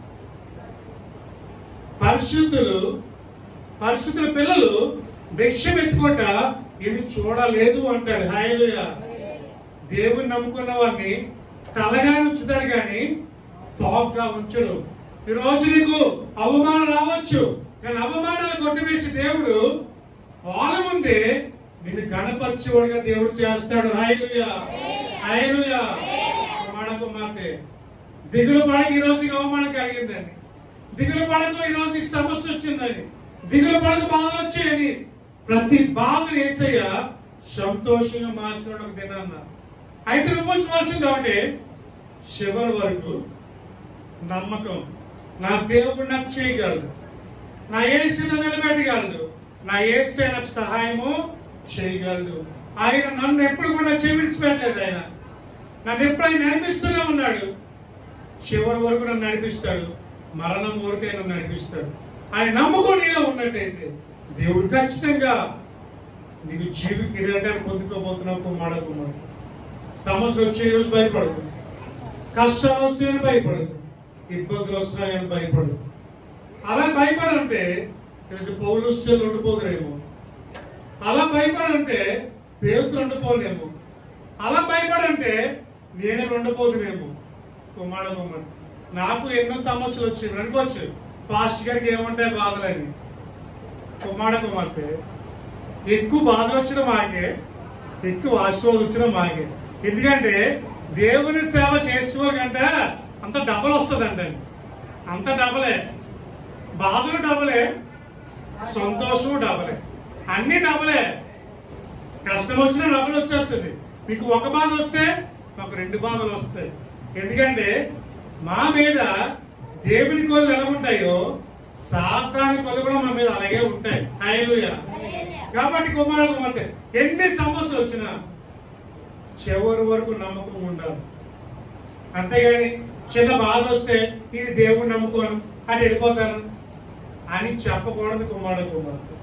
పరిశుద్ధుల పిల్లలు భిక్షం ఎత్తుకోట ఇది చూడలేదు అంటాడు. హల్లెలూయా. దేవుని నమ్ముకున్న వారిని తలగా ఉంచుతాడు కానీ తోగ్గా ఉంచడు. ఈ రోజు నీకు అవమానం రావచ్చు, కానీ అవమానాలు కొట్టివేసి దేవుడు వాళ్ళ ముందే నిన్ను గణపరిచేవాడుగా దేవుడు చేస్తాడు. హల్లెలూయా. హల్లెలూయా. కుమార్తె దిగులు పడక ఈ రోజుకి అవమానం కలిగిందండి, దిగులు పడక ఈ రోజు సమస్య వచ్చిందని, దిగులు పడక బాధలు వచ్చాయని ప్రతి బాధను యేసయ్య సంతోషంగా మార్చడం దినాన్న. అయితే నువ్వు ఉంచవలసింది ఒకటి, చివరి వరకు నమ్మకం. నా దేవుడు నాకు చేయగలడు, నా యేసును నిలబెట్టగలడు, నా యేసు నాకు సహాయము చేయగలడు. ఆయన నన్ను ఎప్పుడు కూడా విడిచిపెట్టలేదు. ఆయన నన్ను ఎప్పుడు ఆయన నడిపిస్తూనే ఉన్నాడు. చివరి వరకు నన్ను నడిపిస్తాడు, మరణం వరకు ఆయన నడిపిస్తాడు. ఆయన నమ్మకం నీలో ఉన్నట్టయితే దేవుడు ఖచ్చితంగా నీకు జీవి కిరీటాన్ని పొందుకోబోతున్నావు. కుమారుడు సమస్యలు వచ్చే రోజు భయపడదు, కష్టాలు వస్తాయని భయపడదు, ఇబ్బందులు వస్తున్నాయని భయపడదు. అలా భయపడంటే పౌలు శైలి ఉండిపోదురేమో, అలా భయపడంటే పేతురు ఉండిపోలేమో, అలా భయపడంటే నేనే ఉండబోదునేమో. కుమారుడు నాకు ఎన్నో సమస్యలు వచ్చాయి అనుకోవచ్చు, పాస్టర్ గారికి ఏముంటాయి బాధలని. కుమార్తె ఎక్కువ బాధలు వచ్చిన మాకే, ఎక్కువ ఆశీర్వాదం వచ్చిన మాకే. ఎందుకంటే దేవుని సేవ చేసుకోకంటే అంత డబల్ వస్తుందండి, అంత డబలే. బాధలు డబలే, సంతోషం డబలే, అన్ని డబలే. కష్టం వచ్చిన డబల్ వచ్చేస్తుంది. మీకు ఒక బాధ వస్తే మాకు రెండు బాధలు వస్తాయి. ఎందుకంటే మా మీద దేవుని కొలు ఎలా ఉంటాయో సాతాని కొలు కూడా మన మీద అలాగే ఉంటాయి. హల్లెలూయా. కాబట్టి కుమార్తె ఎన్ని సమస్యలు వచ్చినా చివరి వరకు నమ్మకం ఉండాలి. అంతేగాని చిన్న బాధ వస్తే ఇది దేవుని నమ్ముకోను అని వెళ్ళిపోతాను అని చెప్పకూడదు. కుమార్తె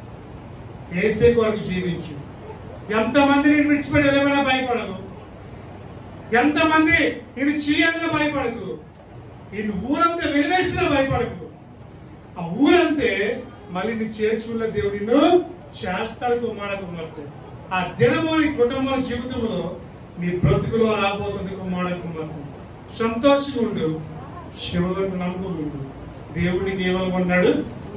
యేసే కొరకు జీవించు. ఎంతమంది నేను విడిచిపెట్టి వెళ్ళమన్నా భయపడదు, ఎంతమంది నేను చీయాలని భయపడకు, నేను ఊరంతా వెలివేసినా భయపడకు. ఆ ఊరంతే మళ్ళీ నీ చేర్చుకున్న దేవుడు నిన్ను చేస్తాడు. కుమార్తె ఆ దినము నీ కుటుంబం జీవితంలో నీ బ్రతుకులో రాబోతుంది. కుమార్తె సంతోషంగా ఉండు, శివుడికి నమ్మకం ఉండు. దేవుడికి ఏమనుకున్నాడు?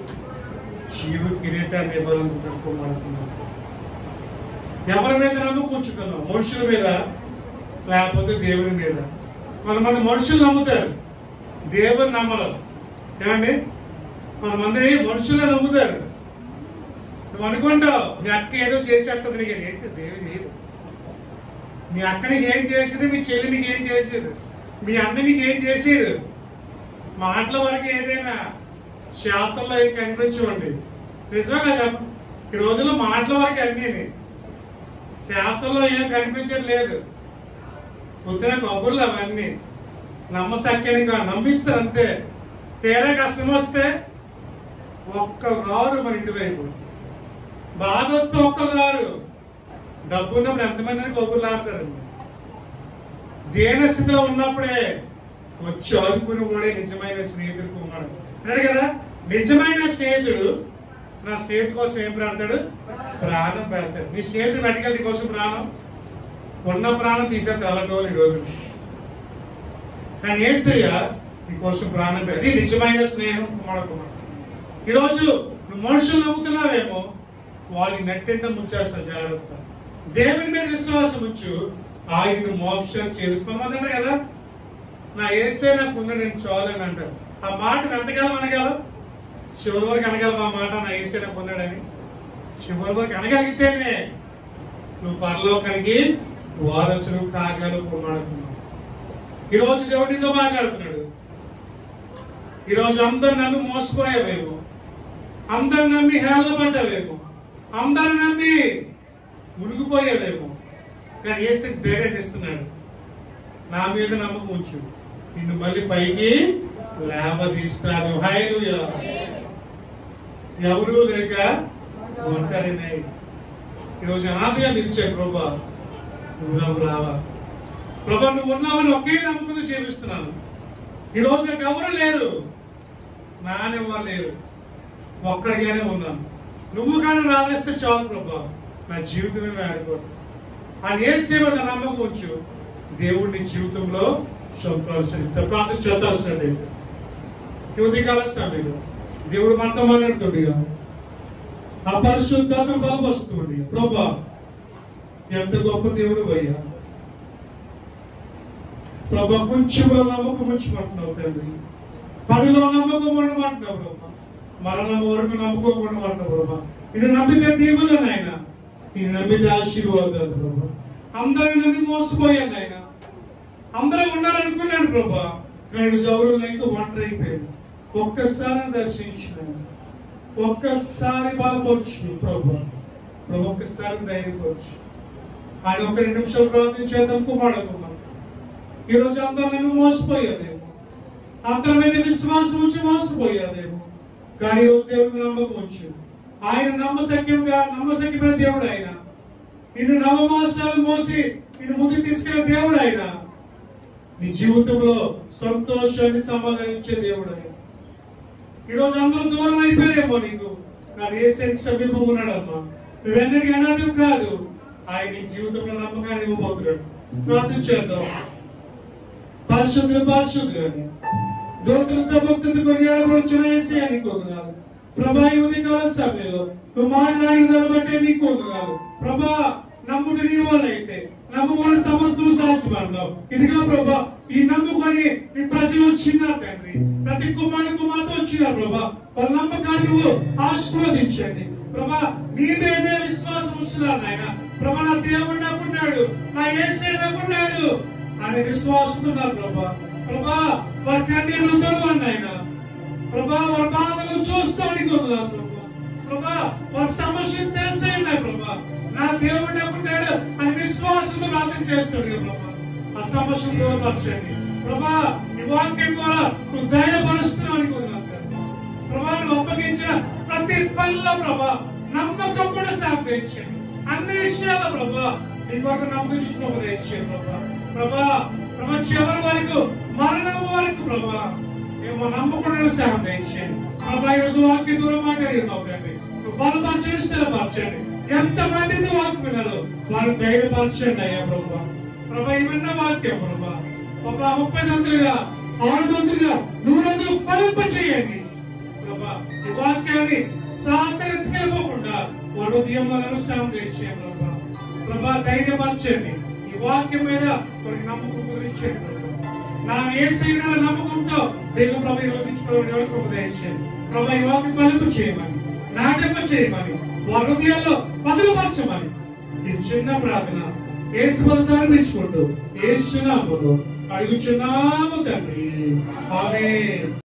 జీవ కిరీటాన్ని ఇవ్వాలనుకుంటాడు. కుమార్తె ఎవరి మీద నమ్మకం ఉంచుతున్నావు? మనుషుల మీద లేకపోతే దేవుని మీద. కొంతమంది మనుషులు నమ్ముతారు, దేవుని నమ్మరు. ఏమండి, కొంతమంది మనుషులు నమ్ముతారు. నువ్వు అనుకుంటావు మీ అక్క ఏదో చేసేస్తుంది, నీకు ఏంటి దేవుడు చేయదు. మీ అక్క నీకు ఏం చేసేది, మీ చెల్లి నీకు ఏం చేసేది, మీ అన్న నీకు ఏం చేసేది. మాటల వరకు ఏదైనా, శాతంలో ఏం కనిపించవండి. నిజమే కదా, ఈ రోజుల్లో మాటల వరకు అన్నీ, శాతంలో ఏం కనిపించట్లేదు. పొద్దున కబుర్లు అవన్నీ నమ్మసక్యానికి నమ్మిస్తారు అంతే. తీరా కష్టం వస్తే ఒక్కరు రారు మన ఇంటి వైపు, బాధ వస్తే ఒక్కరు రారు. డబ్బు ఉన్నప్పుడు ఎంతమంది కబుర్లు ఆడతారండి. దేన స్థితిలో ఉన్నప్పుడే వచ్చి ఆదుకుని కూడా నిజమైన స్నేహితుడు ఉన్నాడు అన్నాడు కదా. నిజమైన స్నేహితుడు నా స్నేహితుడి కోసం ఏం పెడతాడు? ప్రాణం పెడతాడు. నీ స్నేహితుడు అడిగాలి నీ కోసం ప్రాణం, ఉన్న ప్రాణం తీసేస్తారు అలాంటి ఈ రోజు. కానీ యేసయ్య నీ కోసం ప్రాణం పెడతాడు. అది నిజమైన స్నేహం. కుమారుడు ఈరోజు నువ్వు మనుషులు నమ్ముతున్నావేమో, వాళ్ళని నెట్టింట ముంచేస్తా. జాగ్రత్త. దేవుని మీద విశ్వాసం ఉంచు, ఆయన మోక్షం చేరుకోమన్నారు కదా. నా యేసయ్య నాకు ఉన్న నేను చాలని అంటారు. ఆ మాట ఎంతకాలం అనగలవు? చివరి వరకు అనగలవు ఆ మాట, నా యేసయ్య నాకు ఉన్నాడని. చివరి వరకు అనగలిగితేనే నువ్వు పరలోకానికి వారసులు కాగలవు. కుమారుడుతున్నావు. ఈరోజు దేవుడితో మాట్లాడుతున్నాడు. ఈరోజు అందరు నమ్మి మోసపోయావేమో, అందరు నమ్మి హేళన పడ్డావేమో, అందరు నమ్మి మునిగిపోయేదేమో. కానీ యేసు ధైర్యం ఇస్తున్నాడు. నా మీద నమ్మకం ఉంచు, నిన్ను మళ్ళీ పైకి లేవదీస్తాను. హల్లెలూయా. ఎవరూ లేక ఒంటరినే ఈరోజు అనాథగా నిలిచాయి. ప్రభా నువ్వు నాకు రావా? ప్రభా నువ్వు ఉన్నావని ఒకే నమ్మకంతో జీవిస్తున్నాను. ఈరోజు నాకు ఎవరు లేరు, నానెవ్వరు లేరు, ఒక్కడిగానే ఉన్నాను. నువ్వు కానీ రావేస్తే చాలు ప్రభా, నా జీవితమే మారిపోతుంది. ఆ యేసు మీద నమ్మకం ఉంచు, దేవుడిని జీవితంలో సంప్రదిస్తారు. ప్రార్థన చేద్దాల్సినట్టు ఉదయకాల సమయంలో దేవుడు మనతో మాట్లాడుతుండగా ఆ పరిశుద్ధాత్మ బలపరుస్తుంది. ప్రభా ఎంత గొప్ప దేవుడు అయ్యా. ప్రభా కొంచెంలో నమ్మకం ఉంచమంటున్నావు తండ్రి, పనిలో నమ్మకం ఉండమంటున్నావు ప్రభా, మరణం వరకు నమ్మకం ఉండమంటున్నావు ప్రభా. నిన్ను నమ్మితే దీవులు నాయన, నిన్ను నమ్మితే ఆశీర్వాదాలు ప్రభా. అందరిని నమ్మి మోసపోయాను ఆయన, అందరూ ఉండాలనుకున్నాను ప్రభా, కానీ ఎవరు లేక ఒంటరి అయిపోయాను. ఒక్కసారి దర్శించినాను, ఒక్కసారి బలపరచు ప్రభా, ఒక్కసారి ధైర్యపరచు. ఆయన ఒక 2 నిమిషాలు ప్రార్థించేద్దాం. కుమారుడు ఈరోజు అందరూ నన్ను మోసపోయాదేమో, అందరి మీద విశ్వాసం ఉంచి మోసపోయాదేమో, కానీ ఈరోజు దేవుడిని నమ్మకం ఉంచు. ఆయన నమ్మశక్యమైన దేవుడు. ఆయన నిన్ను నవమాసాలు మోసి నిన్ను ముందుకు తీసుకెళ్లే దేవుడు. ఆయన నీ జీవితంలో సంతోషాన్ని సమాధానించే దేవుడు. ఆయన ఈరోజు అందరూ దూరం అయిపోయారేమో నీకు, కానీ యేసయ్యకి సమీపంగా ఉన్నాడమ్మా. నువ్వెన్నటికీ అనాథం కాదు. ఆయన నీ జీవితంలో నమ్మకాన్ని ఇవ్వబోతున్నాడు. ప్రార్థన చేద్దాం. పరిశుద్ధులని దోతులతో భక్తులతో కొనియాడబడుచున్న యేసయ్య నీకు వందనాలు ప్రభా. ఈ ఉదయకాల సమయంలో నువ్వు మాట్లాడిన దాన్ని బట్టే నీకు వందనాలు ప్రభా. నమ్ముడు నీ వాళ్ళైతే నమ్ముకున్న సమస్తము సాధ్యమన్నావు. ఇదిగా ప్రభా, ఈ నమ్ముకొని నీ ప్రజలు వచ్చినారు తండ్రి, ప్రతి కుమార్తె వచ్చినారు ప్రభా. వాళ్ళ నమ్మకాన్ని నువ్వు ఆశీర్వదించండి ప్రభా. నీ మీదే విశ్వాసం వస్తున్నారు ఆయన ప్రభా. నా దేవుడు నాకున్నాడు, నా యేసయ్య నాకున్నాడు అనే విశ్వాసం ఉన్నారు ప్రభా. ప్రభా వారి కన్నీరు తొలగండి ఆయన ప్రభా. వారి బాధలు చూస్తానికి ఉన్నారు ప్రభా. ప్రభా వారి సమస్యను తెలిసేయండి ప్రభా. నా దేవుడు నాకున్నాడు అని విశ్వాసంతో ప్రార్థన చేస్తాడు ప్రభా. ఆ సమస్యను దూరపరచండి ప్రభా. ఈ వాక్యం ద్వారా నువ్వు ధైర్యపరుస్తున్నావు ప్రభా. నువ్వు అప్పగించిన ప్రతి పనిలో ప్రభా నమ్మకం కూడా సాధించండి. అన్ని విషయాల ప్రభా నీ కొరకు నమ్మకం చూసిన ఉపదేశించండి ప్రభా. ప్రభా ప్రభా చివరి వరకు మరణం వరకు ప్రభా మేము నమ్మకుండా సాధించండి ప్రభా. ఈరోజు వాక్య దూరం మాట్లాడినావు తండ్రి, నువ్వు బలపరచండి, స్థిరపరచండి. ఎంతమందితో వాక్యున్నారు వారు ధైర్యపరచండి అయ్యా ప్రభా. ప్రభా ఇవన్న వాక్యం ప్రభా ప్రభా 30 దంతులుగా 6 దంతులుగా 100 ఫలింప చేయండి ప్రభా. ఈ వాక్యాన్ని సాతరిపోకుండా వాడు ఉదయంలో శాంతి ఇచ్చేయండి ప్రభా. ప్రభా ధైర్యపరచండి. ఈ వాక్యం మీద కొన్ని నమ్మకం గురించాడు. నా యేసయ్యుడు నమ్మకంతో దేవుడు ప్రభు ఈ రోజు ఉపదేశించాడు. ప్రభు ఈ వాక్యం పలుపు చేయమని, నాటక చేయమని, వారి హృదయాల్లో బదులుపరచమని ఈ చిన్న ప్రార్థన యేసు సమర్పించుకుంటూ యేసు నామములో అడుగుచున్నాము తండ్రి. ఆమేన్.